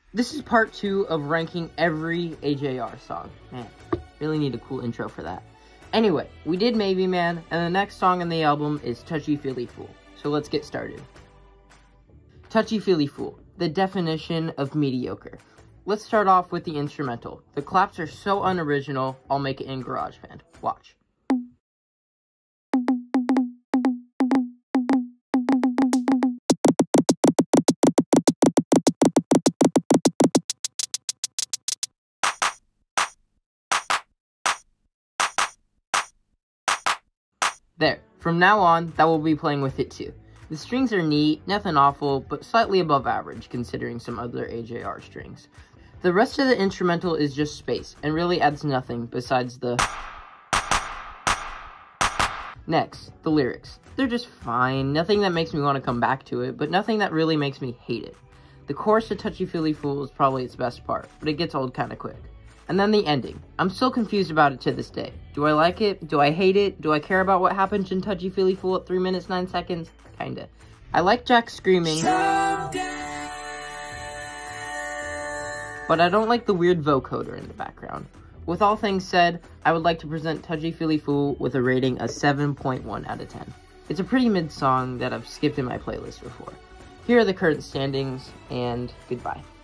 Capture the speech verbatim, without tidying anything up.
This is part two of ranking every A J R song. Man, really need a cool intro for that. Anyway, we did Maybe Man, and the next song on the album is Touchy Feely Fool. So let's get started. Touchy Feely Fool, the definition of mediocre. Let's start off with the instrumental. The claps are so unoriginal, I'll make it in GarageBand. Watch. There, from now on, that will be playing with it too. The strings are neat, nothing awful, but slightly above average considering some other A J R strings. The rest of the instrumental is just space, and really adds nothing besides the... Next, the lyrics. They're just fine, nothing that makes me want to come back to it, but nothing that really makes me hate it. The chorus of Touchy Feely Fool is probably its best part, but it gets old kinda quick. And then the ending. I'm still confused about it to this day. Do I like it? Do I hate it? Do I care about what happens in Touchy Feely Fool at three minutes nine seconds? Kinda. I like Jack screaming, but I don't like the weird vocoder in the background. With all things said, I would like to present Touchy Feely Fool with a rating of seven point one out of ten. It's a pretty mid song that I've skipped in my playlist before. Here are the current standings, and goodbye.